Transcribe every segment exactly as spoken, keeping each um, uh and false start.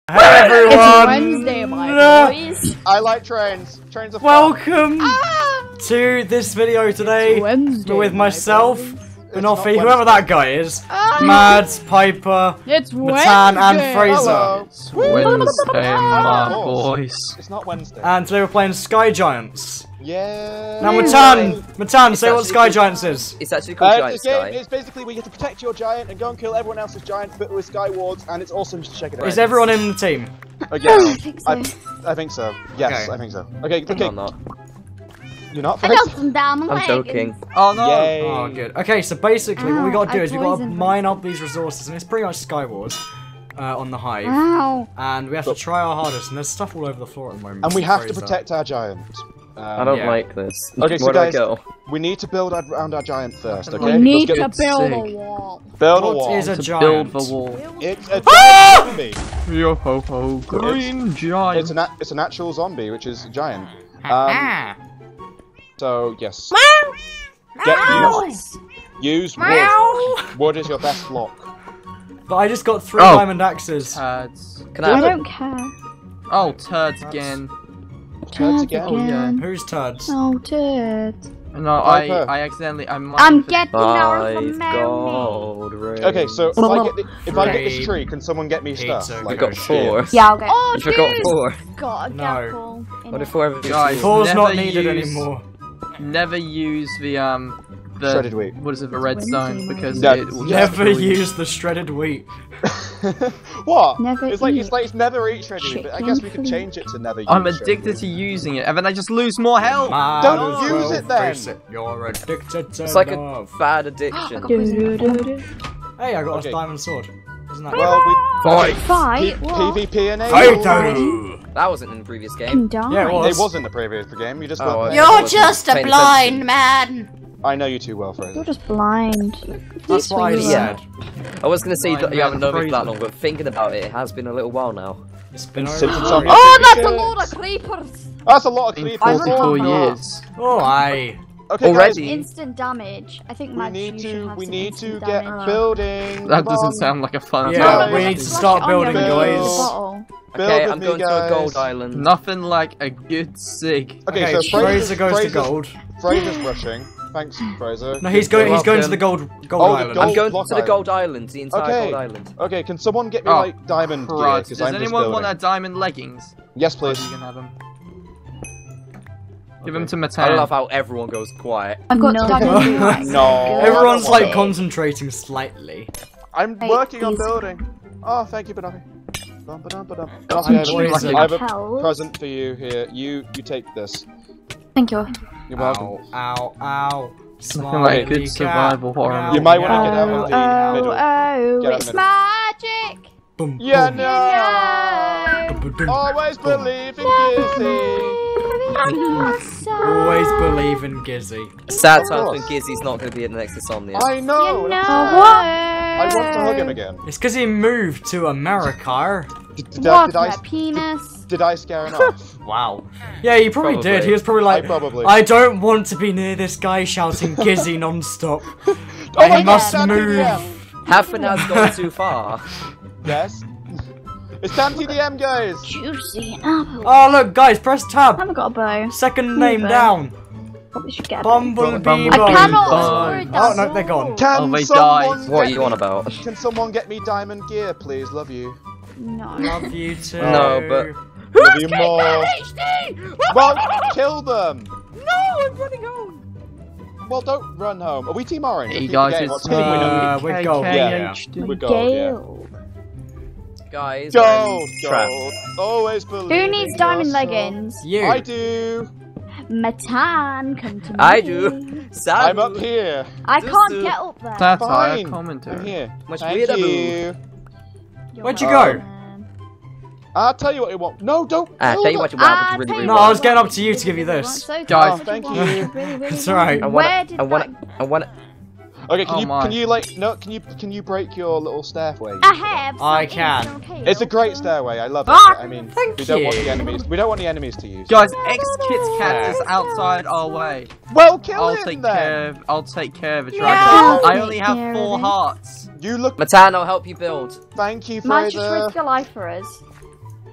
Hey everyone! It's Wednesday, my boys. I like trains. Trains are fun. Welcome Ah! to this video today It's Wednesday, with my myself, boys. Banoffee, not whoever that guy is, Ah! Mads, Piper, It's Matan, and Wednesday. Fraser. Hello. It's Wednesday, my Of course. boys. It's not Wednesday. And today we're playing Sky Giants. yeah. Now, Matan, Matan, say what actually Sky called- Giants is. It's actually called Uh, Giant this game Sky. is basically we get to protect your giant and go and kill everyone else's giant, but with Sky Wards, and it's awesome. Just check it out. Is everyone in the team? Oh, yes. I think so. I, I think so. Yes, Okay. I think so. Okay, okay. No, I'm not. You're not I Fraser? got some damn I'm joking. Oh no! Yay. Oh, good. Okay, so basically what we Ow, gotta do I is we gotta poisoned them. mine up these resources, and it's pretty much Skywars uh, on the Hive. Ow. And we have to try our hardest, and there's stuff all over the floor at the moment. And we have to Fraser. protect our giant. Um, I don't yeah. like this. Okay, so Where do I guys- go? We need to build our- around our giant first, okay? We Let's need get to it- build a sick. wall. build a What wall. is a To giant? build the wall. It's a Ah! zombie. Yo ho ho, green giant. It's a nat it's a natural zombie, which is a giant. Um, so yes. Get use, use wood. Wood is your best block. But I just got three Oh. diamond axes. Turds. Can I I have don't care. Oh, turds again. Turds again. Oh, yeah. Who's turds? Oh, dude. No, I Piper. I accidentally I mined I'm the- getting out of the five mountain. gold rings? Okay, so if I get the, if I get this Raid. tree, can someone get me Pizza. stuff? You I Like got four. Yeah, I'll get. Oh, You forgot dude. four. Got a No. gapple in What it. if four ever Guys, Four's never not needed use- anymore. Never use the um the Shredded wheat. what is it, the redstone, Wednesday, because Yeah, it will yeah. Never destroy you. use the shredded wheat. What? Never it's like eat it's like it's never eat shredded, but I guess we chicken could change it to never. I'm use addicted shredded to using it, and then I just lose more health. Might Don't as use well it then. face it, You're addicted to It's like a love. bad addiction. Do-do-do-do. Hey, I got Okay. a diamond sword. Isn't that wheat. Well, we Fight. Fight? P- What? PvP and Fighter! That wasn't in the previous game. Can die. Yeah, it was. It wasn't the previous game. You just. Oh, weren't well. there. You're You're just a Paying blind man. I know you too well, You're Fraser. just blind. That's what I you said. I was gonna say that you haven't known me for Crazy. that long, but thinking about it, it has been a little while now. It's been over. Since it's three on- years. Oh, that's a load of creepers. That's a lot of In creepers. forty-four Oh. years. Oh, aye. Okay, Already? guys, Instant damage. I think we Mads, need you should to have we some need to instant get damage. building. That Come doesn't on. sound like a fun Yeah, time. we Just need to splash start it on your building, little guys. bottle. Build Okay, with I'm me, going to a guys. gold island. Nothing like a good sig. Okay, Okay, so Fraser Fraser goes to Fraser's- gold. Fraser's rushing. Thanks, Fraser. No, he's Good going. job. He's going to welcome. the gold gold Oh, the island. gold- I'm going block to the island. gold island, the entire Okay. gold island. Okay, can someone get me Oh, like diamond gear? Right. Because Does I'm just anyone building. want their diamond leggings? Yes, Oh, please. you can have them. Give Okay. them to I Matan. love how everyone goes quiet. I've got No. diamond. No. Everyone's I like don't want concentrating slightly. it. I'm Hey, working on easy. building. Oh, thank you, Banoffee. Bum, ba-dum, ba-dum. Got Banoffee, some I have- cheese in I have a Help. present for you here. You you take this. Thank you. You're welcome. Ow! Ow! Ow! Nothing like a Smarty good survival cat. horror Ow, movie. You might wanna ow, get out of Oh, the oh, middle. oh, Get out it's of the magic. Boom, Yeah, boom. no. Boom, boom, Always boom. believe in Gizzy. Always believe in Gizzy. Sad Of times when course. Gizzy's not going to be in the next Insomnia. I know. You that's- know I want to hug him again. It's because he moved to America. Did, did, I, What? did, I, My penis. did I scare him off? Wow. Yeah, he probably, Probably. did. He was probably I like, probably. I don't want to be near this guy shouting Gizzy non-stop. Oh I my God, must Sam T D move. M. Half an hour's gone too far. Yes. It's Sam T D M, guys. Juicy apple. Oh look, guys, press I tab. haven't got a bow. Second Ooh, name bow. down. Probably should get a bow. Bumblebee. Bumblebee. I Bumblebee. cannot Bye. afford Oh that. no, they're gone. Can Oh, they someone died. What are get you on me- about? Can someone get me diamond gear, please? Love you. No. Love you too. No, but- Love you more. Well, kill them. No, I'm running home. Well, don't run home. Are we Team Orange? I Hey keep guys, forgetting it's what team we are. Uh, we're gold. Yeah. Yeah. We're gold, yeah. Gale. Guys, Gold, Trap. gold. Always believe. Who in needs diamond yourself. leggings? You. I do. Matan, come to me. I do. Sabu. I'm up here. I Just can't do- get up there. Satire Fine. I'm commentary. here. Much Thank weirder, you. You're Where'd you welcome. go? I'll tell you what you want. No, don't. Ah, kill tell you them. what you want, Ah, which is tell really, you No, really I what. was getting up to you to give you this. So Guys, good. thank What you. really, really It's want. alright. I wanna, Where did I wanna, that... I wanna, Okay, can Oh you my. can you like no can you can you break your little stairway? I have some I can. instant kale. It's a great stairway. I love it. Ah, but I mean, thank we don't want you. the enemies. We don't want the enemies to use. Guys, X Kit Kat is outside our way. Well, kill I'll him take then. care. Of, I'll take care of it. Yeah, Right I'll I take only care have of four it. hearts. You look. Matan, I'll help you build. Thank you, Might just Fraser. risk your life for us.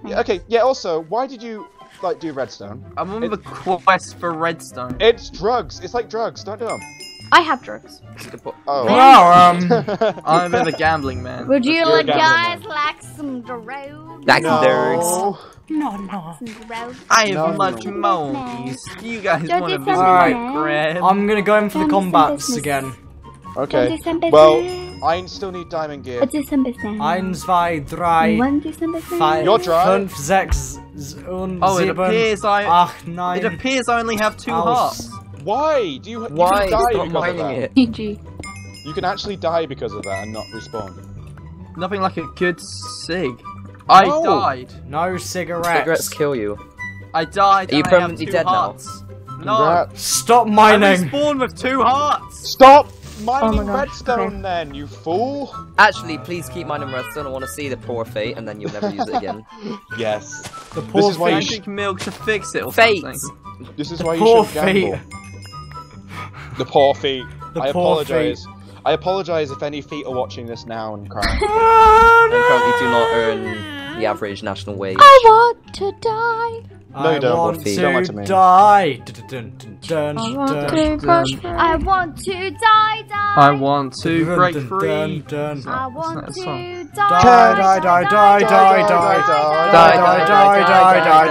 yeah, okay, yeah. Also, why did you like do redstone? I'm on It- the quest for redstone. It's drugs. It's like drugs. Don't do them. I have drugs. Oh. Well, um, I'm a bit of a gambling man. Would you You're a like gambler, guys man. like some drugs? Like no. drugs. no, no. Some drugs. I have No, much no. monies. Do you guys Don't want to do visit something my else. bread? I'm gonna go in for the Done some combats business. again. Okay. Do some business. Well, I still need diamond gear. Do some business. Eins, zwei, drei, One, do some business. five, You're dry. fünf, sechs, s- und Oh, it sieben, appears I. acht, nine. It appears I only have two Aus. hearts. Why? Do you? you Why? can die Stop because of mining that. it. G G. You can actually die because of that and not respawn. Nothing like a good sig. I No. died. No cigarettes. Cigarettes kill you. I died. Are you and I have permanently two dead now? hearts. No. Congrats. Stop I mining. respawned with two hearts. Stop Oh mining my God. redstone Okay. then, you fool. Actually, please keep mining redstone. I want to see the poor fate, and then you'll never use it again. Yes. The This poor is why I you feet. sh- drink milk to fix it or Fate. something. This is The why you poor should gamble. feet. The poor feet. The I poor apologize. I apologize if any feet are watching this now and crying. And currently do not earn the average national wage. I want to die. No, you I don't. want Feet. Don't lie to to me. die. Dun, dun, dun, dun, I want dun, to dun, crush. I want to die, die. I want to dun, break dun, free. dun, dun. I Isn't want that a to song? die. Die, die, die, die, die, die, die, die, die, die, die, die,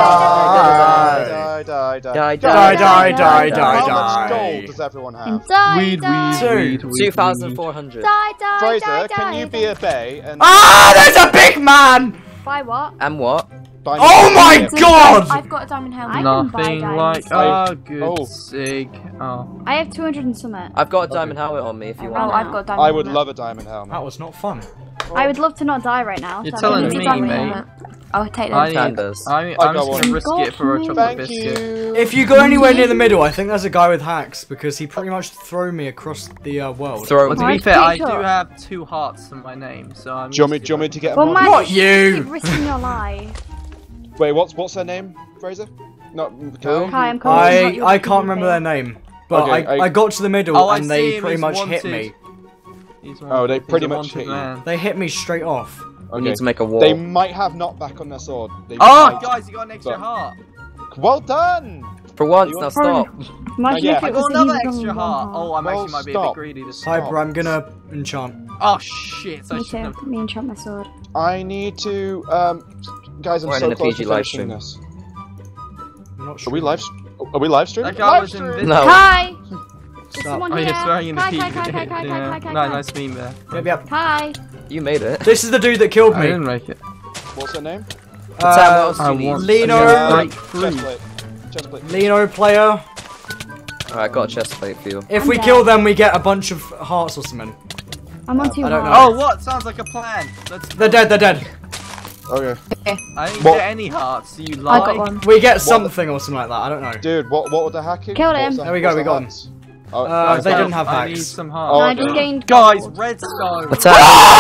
die. Die, die, die. Die, Die, die, die, die, die, How die. much gold does everyone And have? die, Weed, die. weed, Two. weed, weed. Two thousand four hundred. Die, die, Fraser, die, can die, you die. be a bay and Ah, there's a big man! Buy what? And what? buy me Oh a my gift? God! I've got a diamond helmet. I can buy Nothing diamonds. like I- a good oh. sig. Oh. I have two hundred and something. I've got a diamond helmet on me if you Oh, want. I've got a diamond I would helmet. love a diamond helmet. That was not fun. I would love to not die right now. You're so I telling need a me, diamond mate. helmet. I'll take I that. need, Pandas. I'm, I I'm got just one. gonna risk it for a Thank chocolate Thank biscuit. you. If you go anywhere near the middle, I think there's a guy with hacks because he pretty much threw me across the uh, world. Throw Well, to I'm be fair, I pretty do sure. have two hearts in my name, so I'm. Do you want me, used do you want me to get a Well, mod? man, Not you you. keep risking your life. Wait, what's what's her name, Fraser? Not Cal? Hi, I'm calling. I not your I can't remember their name. name, but Okay, I, I- I got to the middle Oh, I and see they him, pretty he's much wanted. hit me. He's Oh, they wanted. pretty He's a much wanted hit you. man. They hit me straight off. We Okay. need to make a wall. They might have knockback on their sword. They Oh, might. guys, you got an extra But- heart. Well done! For once, You now want- stop. Imagine Yeah. if I it I was got that he another was extra on heart. one Oh, I Well, actually might be a stop. bit greedy this Stop. time. Hyper, I'm gonna enchant. Oh shit! So I Me shouldn't too. have. Me and Trump my sword. I need to, um, guys, I'm We're so in a close P G to live finishing stream. this. I'm not Are sure. we live? Are we live streaming? That guy Live was stream? invisible. No. Hi. There's Stop. someone Oh, here. you're throwing in the Hi, P hi, hi, hi, hi, hi, Yeah. hi, hi, No, hi. nice meme there. Yep, yep. Hi. You made it. This is the dude that killed I me. didn't make it. What's her name? Sam, what Uh, else do I you need? want Lino. to Uh, break chest free. plate. Chest plate. Lino player. Alright, I got a chest plate for you. If I'm we dead. kill them, we get a bunch of hearts or something. I'm on two I don't hearts. Oh, what? Sounds like a plan. Let's. They're dead. They're dead. Okay. I didn't What? get any hearts. Do you lie? I got one. We get something or something like that. I don't know. Dude, what what were the hacking? Killed What was him. the- There we go, what's we the got him. hacks? Oh, Uh, nice. they Oh, didn't have I hacks. need some Oh, No, hearts. I okay. just gained Guys, gold. redstone. Attack!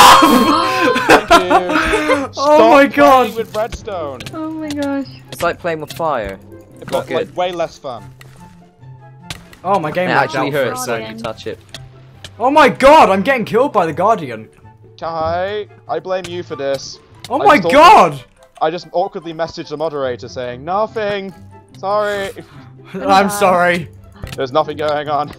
Thank you. Oh Stop my God. playing with redstone. Oh my gosh. It's like playing with fire. But good. like way less fun. Oh, my It game lagged actually out for a hurts when you second. touch it. Oh my God! I'm getting killed by the Guardian. Kai, I blame you for this. Oh I my just God! I just awkwardly messaged the moderator saying nothing. Sorry. I'm sorry. There's nothing going on.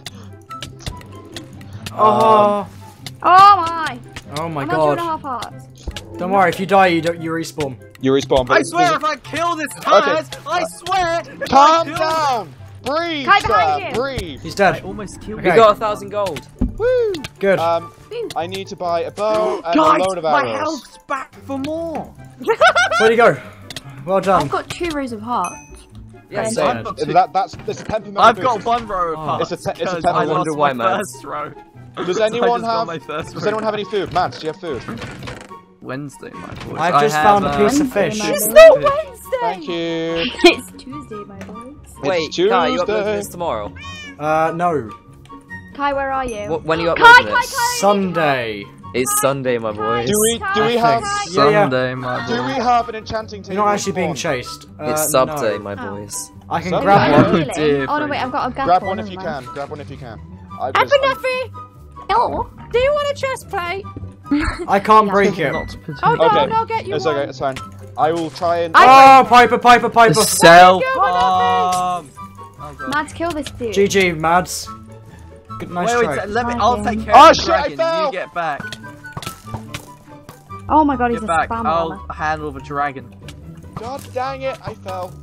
Oh. Oh my. Oh my I'm on two and a God! half hearts. Don't worry. If you die, you don't. You respawn. You respawn. But I swear, if I kill this Taz, I swear. If Calm I kill down. Breathe, Kai sir. behind you. Breathe. He's I dead. almost killed Okay. You got a thousand gold. Woo. Good. Um, I need to buy a bow and Guys, a load of my arrows. health's back for more. Where'd he go? Well done. I've got two rows of hearts. Yeah, Same. same. I've got, two- That, that's it's a temperamental I've got boost. one row of Oh. hearts. It's a te- it's a because temp- I I wonder lost why, my man. first row. Does I anyone just got have? my first Does row. anyone have any food? Mads, do you have food? Wednesday, my boys. I've I just have, found a uh, piece of Wednesday, fish. my It's boy. not Wednesday. Thank you. It's Tuesday, my boys. Wait, It's Kai, you uploading Tuesday. this tomorrow? Uh, no. Kai, where are you? Wh- When are you Kai, uploading Kai, this? Kai. Sunday. It's Sunday, my boys. Do we do we I have think. Yeah, yeah. Sunday, my do we boys. have an enchanting table? You're not actually of being corn? chased. Uh, It's sub no. day, my Oh. boys. I can Sunday? grab Oh, one. really? Dear Oh no, wait, I've got a gap. Grab one if you can. Grab one if you can. I Have just- Hello. Do you want a chest plate? I can't break it. Not to Oh no, Okay. no, get you It's one. okay. It's fine. I will try and. Oh, Piper, Piper, Piper. Self Oh harm. Oh god. Mads, kill this dude. G G, Mads. Good, nice wait, try. wait, let me. Fine, I'll game. take care Oh, of the shit, I dragon. fell. You get back. Oh my god, he's Get a back. spam I'll armor. handle the dragon. God dang it! I fell.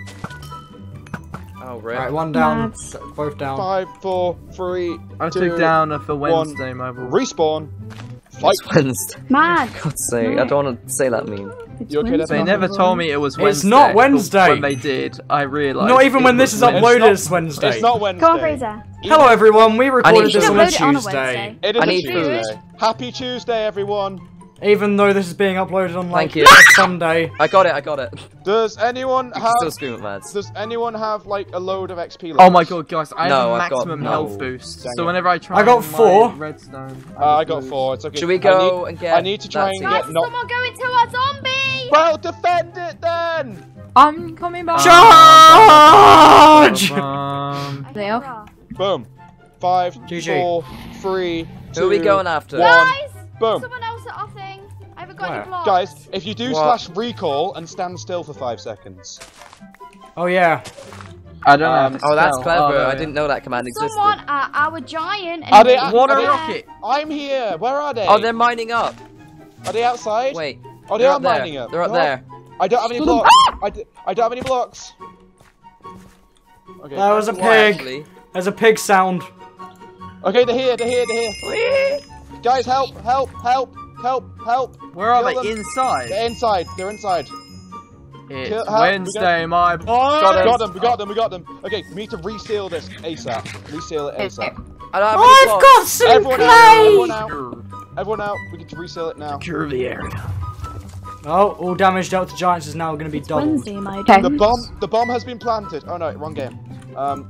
Oh, rip. Right, one down. Mads. Both down. Five, four, three, I two, took down for one. Wednesday mobile. Respawn. Fight. It's Wednesday. Mads. God's sake, I don't want to say that meme. It's You okay, Wednesday, They It's never boy. told me it was It's Wednesday. not but Wednesday. When they did, I realised. Not even it when this was is uploaded, Wednesday. it's Wednesday. It's not Wednesday. Come on, Fraser. Hello, everyone. We recorded need this to on a upload it on a Tuesday. Wednesday. It is I a need Tuesday. food. Happy Tuesday, everyone. Even though this is being uploaded on like Thank you. Sunday. I got it, I got it. Does anyone You can have? still scream at Mads. Does anyone have like a load of X P left? Oh my god, guys! I have No, a I've got maximum no. health boost. Dang So it. whenever I try, I got my four. redstone. Uh, I got lose. four. It's okay. Should we I go need- and get I need to try that and seed? get Guys, not. someone go into a zombie! Well, defend it then. I'm coming back. Charge! Um, They off. Boom. Five, G G. four, three, two, Who are we going after? one. Guys! Boom. Someone else at our thing. I haven't got Where? any blocks. Guys, if you do What? slash recall and stand still for five seconds. Oh yeah. I don't Um, know. Oh, that's clever. Oh, I didn't know that command existed. Someone at our giant. And Are they- he's Water Are they- there. rocket. I'm here. Where are they? Oh, they're mining up. Are they outside? Wait. Oh, they they're are up there. mining up. They're up No, there. I don't have any blocks. I, d I don't have any blocks. Okay. That was a Why, pig. actually? There's a pig sound. Okay, they're here. They're here. They're here. Guys, help! Help! Help! Help! Help! Where are Kill they? them. Inside. They're inside. They're inside. It's Kill- help, Wednesday, my boy. Got them. Got them. We got them. We got them. Okay, we need to reseal this ASAP. Reseal it ASAP. I don't have Oh, any I've blocks. got some Everyone out. clay! Everyone out. Everyone out. We get to reseal it now. Secure the area. Oh, all damage dealt to giants is now going to be It's doubled. Wednesday, my The dude. bomb. The bomb has been planted. Oh no, wrong game. Um.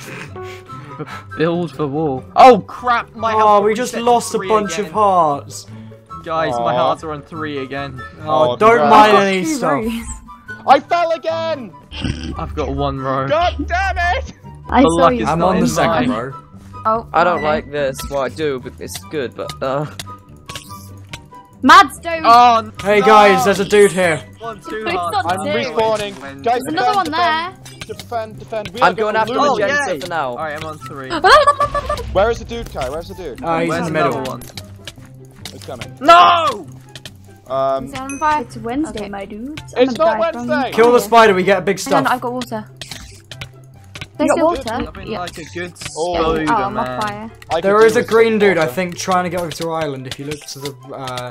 Build the wall. Oh crap! My Oh, health we reset just to lost a three bunch again. of hearts. Guys, my Aw. hearts are on three again. Oh, Oh, don't congrats. mind Oh, any two stuff. rows. I fell again. I've got one row. God damn it! I The saw luck you. is I'm not on in the second mine. row. Oh, I don't okay. like this. Well, I do, but it's good, but, uh... Mads, don't. Oh, no. Hey guys, there's a dude here. One, two It's hearts. not I'm two. respawning. When- Guys, There's another one there. defend, defend, defend. We I'm are going gonna after lose. Oh, Magenta yay. for now. Alright, I'm on three. Where is the dude, Kai? Where's the dude? Uh, he's Where's in the middle. another one? It's coming. No! Um, It's on fire. It's Wednesday, okay. My dude. it's not Wednesday. Kill the spider, we get big Hang on, stuff. I've got water. There's got water? Nothing Yeah. like a good Oh. soda, Oh, I'm man. on fire. I could There do is a with green some dude, I water. think, trying to get over to our island. If you look to the, uh...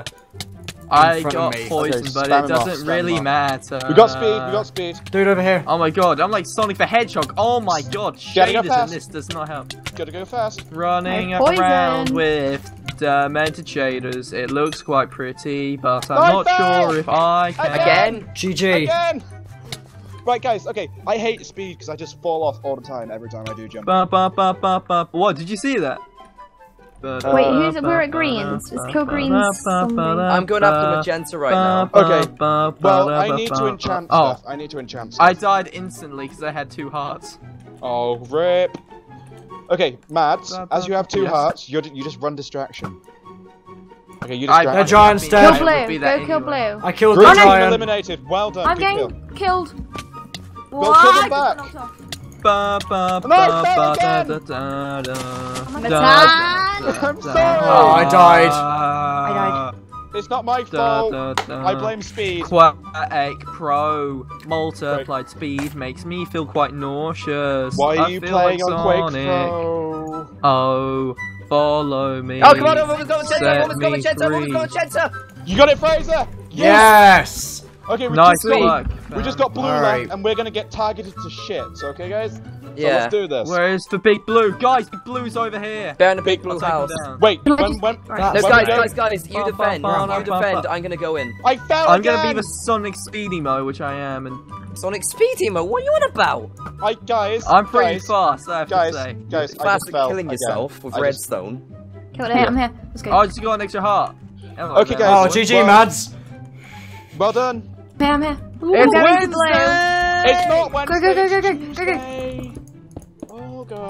I front of got me. poison, Okay, but spam it him off, doesn't spam him really off. matter. We got speed. We got speed. Dude over here. Oh my god, I'm like Sonic the Hedgehog. Oh my god, Gotta go shaders in fast. this does not help. Gotta go fast. Running I have poison. around with demented shaders. It looks quite pretty, but I'm I not fell! sure if I can. Again? G G. Again. Right, guys. Okay, I hate speed because I just fall off all the time every time I do jump. Ba, ba, ba, ba, ba. What? Did you see that? Ba, Uh, Wait, ba, who's ba, we're at ba, greens. ba, Let's kill ba, greens. ba, ba, zombie. ba, I'm going ba, after Magenta right ba, now. ba, Okay. ba, ba, Well, ba, I ba, need ba, to ba. enchant Oh, stuff. I need to enchant I stuff. died instantly because I had two hearts. Oh, rip. Okay, Mads, Ba, as ba, you have two yes. hearts, you you just run distraction. Okay, you I- distract. That giant's I dead. Kill would be blue. that Go kill anyway. blue. I killed Green the team giant. eliminated. Well done. I'm Good getting kill. killed. Go What? kill them back. Ba, ba, No, ba, I fell ba, again. da, da, da, my da, God. da, da, I'm da, sorry. Oh, I died. I died. It's not my Da, fault. da, da. I blame speed. Quake Pro multiplied speed makes me feel quite nauseous. Why are I you feel playing like on Quake Sonic. Pro? Oh, follow me. Oh, come on, woman's got Magenta! Set Woman's got me Magenta! Woman's got free. Magenta! You got it, Fraser. Yes! Okay, we Nice just got, work. we just got blue Alright. left, and we're gonna get targeted to shit. So, okay, guys. So Yeah. let's do this. Where's the big blue? Guys, big blue's over here. Bear in the big Big blue I'll take house. him down. Wait, Can I when just- when Right. No, That's guys, right. guys, guys, you Ba, ba, defend. ba, You ba, defend, ba. I'm gonna go in. I fell I'm again. gonna be the Sonic Speedy Mo, which I am, and Sonic Speedy Mo, what are you on about? I guys. I'm pretty guys, fast, I have Guys, to say. guys, I Fast just at fell killing again. yourself with I just- redstone. Kill it. Hey, I'm here. Let's go. Oh, I just got an extra heart. Hello, Okay, man. guys. Oh, G G, Well- Mads. Well done. Hey, I'm here. It's Ooh, going to Wednesday! blue. It's not Wednesday. go, go, go, it's go, go, go. Tuesday. Oh god.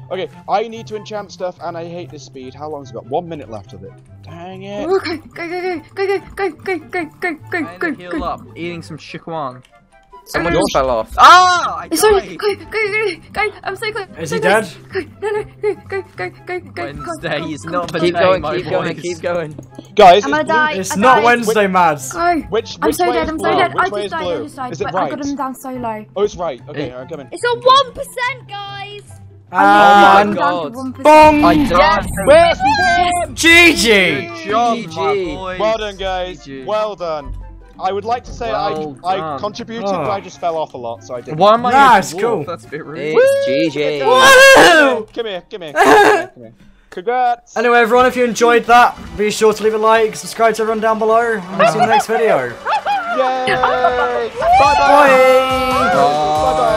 Okay, I need to enchant stuff, and I hate this speed. How long's it got? One minute left of it. Dang it. Okay, go, go, go, go, go, go, go, go, go, I'm go, gonna heal go. up, eating some shikwan. Someone Yours- just fell off. Ah! I Sorry, died! go, go, go, go, I'm so close. Is so he close. dead? Go, no, no, go, go, go, go, go. Wednesday go, is go, not go, the Keep day, going, my keep going, boys. keep going. Guys, I'm gonna it's blue. die. It's I not died. Wednesday, Mads. Go. Which, I'm which so way dead, is I'm blue? so dead. Which I way just is died, I blue? just died. Is it But right? I got him down so low. Oh, it's right. Okay, It- I'm coming. It's a one percent, guys. I And got him down to God. one percent. bong! I died. Where's the G G! Good job, G G. my boys. Well done, guys. G G. Well done. I would like to say Well I I done. contributed, Oh. but I just fell off a lot, so I didn't. Why am I Nah, a it's dwarf? cool. That's a bit rude. It's G G. Woo! Come here, come here, come here, come here. Congrats. Anyway, everyone, if you enjoyed that, be sure to leave a like, subscribe to everyone down below, and we'll see you in the next video. Yay! Bye bye. Bye! Bye bye.